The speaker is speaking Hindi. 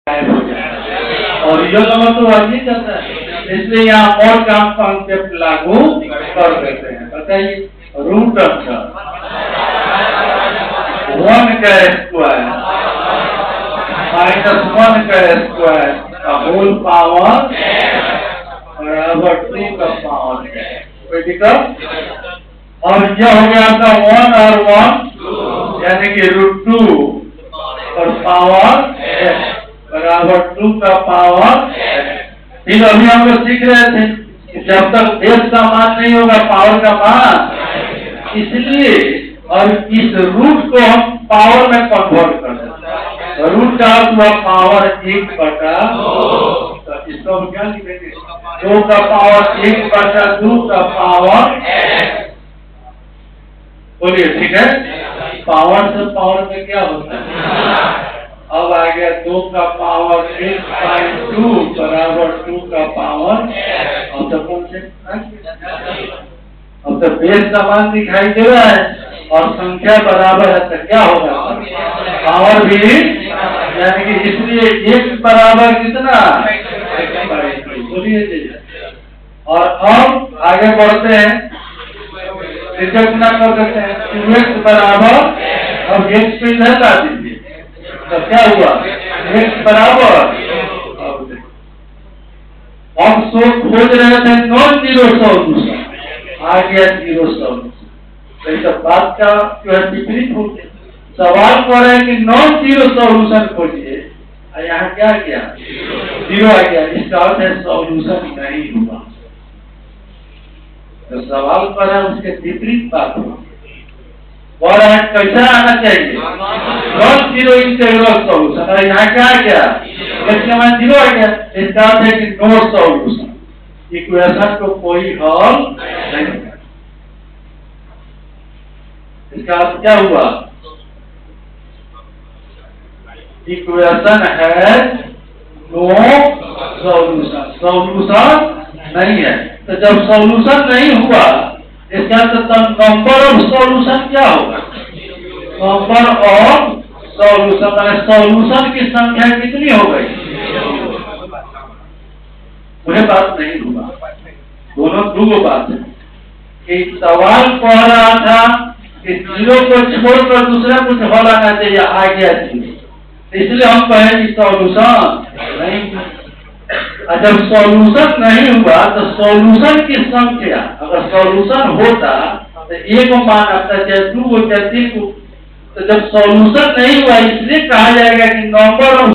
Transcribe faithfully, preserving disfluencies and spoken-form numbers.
गायब हो जाए और रियल नंबर तो वर्क नहीं करता है, इसलिए यहाँ और काम कॉन्सेप्ट लागू कर देते हैं। बताइए रूट ऑफ वन का स्क्वायर माइनस वन का स्क्वायर का होल पावर बराबर टू का पावर कोई दिक्कत। और यह हो गया आपका वन और वन यानी कि रूट टू और पावर बराबर टू का पावर। फिर अभी हम लोग सीख रहे थे कि जब तक बेस का मान नहीं होगा पावर का मान, इसलिए और इस रूट को हम पावर में कन्वर्ट कर देते। रूट का हुआ पावर एक बटा तो इसको हम क्या लिखेंगे, दो का पावर एक बटा दो का पावर। बोलिए ठीक है। पावर से पावर में क्या होता है, अब आ गया दो का पावर एक बाई टू बराबर टू का पावर। अब तो कौन से अब तो बेस का मान दिखाई दे रहा है और संख्या बराबर है तो क्या होगा, पावर भी, यानी कि इसलिए एक बराबर कितना, बोलिए। और अब आगे बढ़ते हैं, कितना कर सकते हैं, टू एक्स बराबर, अब एक्स पे इधर ला दीजिए तो क्या हुआ, एक्स बराबर। हम सो खोज रहे थे नॉन जीरो सॉल्यूशन, आ गया जीरो सॉल्यूशन। तो इस बात का जो है विपरीत हो गया। सवाल कर रहे हैं कि नॉन जीरो सॉल्यूशन खोजिए, यहाँ क्या किया, जीरो आ गया, इसका अर्थ है सॉल्यूशन नहीं हुआ। तो सवाल पर है उसके विपरीत बात हो और कैसा आना चाहिए, नॉन जीरो इंटीग्रल सॉल्यूशन। और यहाँ क्या आ गया, इसका मान जीरो आ गया, इसका अर्थ है कि नो सॉल्यूशन, इक्वेशन को कोई हल नहीं। इसका अर्थ क्या हुआ, इक्वेशन है नो सॉल्यूशन, सॉल्यूशन नहीं है। तो जब सॉल्यूशन नहीं हुआ इसका तो नंबर ऑफ सॉल्यूशन क्या होगा, नंबर ऑफ सॉल्यूशन मैंने सॉल्यूशन की संख्या कितनी हो गई, मुझे बात नहीं हुआ। दोनों दो बात है कि सवाल कह रहा था कि जीरो को छोड़कर दूसरा कुछ हल आना चाहिए, आ गया जीरो, इसलिए हम कहें कि सॉल्यूशन नहीं। जब सॉल्यूशन नहीं हुआ तो सॉल्यूशन की संख्या, अगर सॉल्यूशन होता तो एक मान आता चाहे दो चाहे तीन को, तो जब सॉल्यूशन नहीं हुआ इसलिए कहा जाएगा कि नंबर ऑफ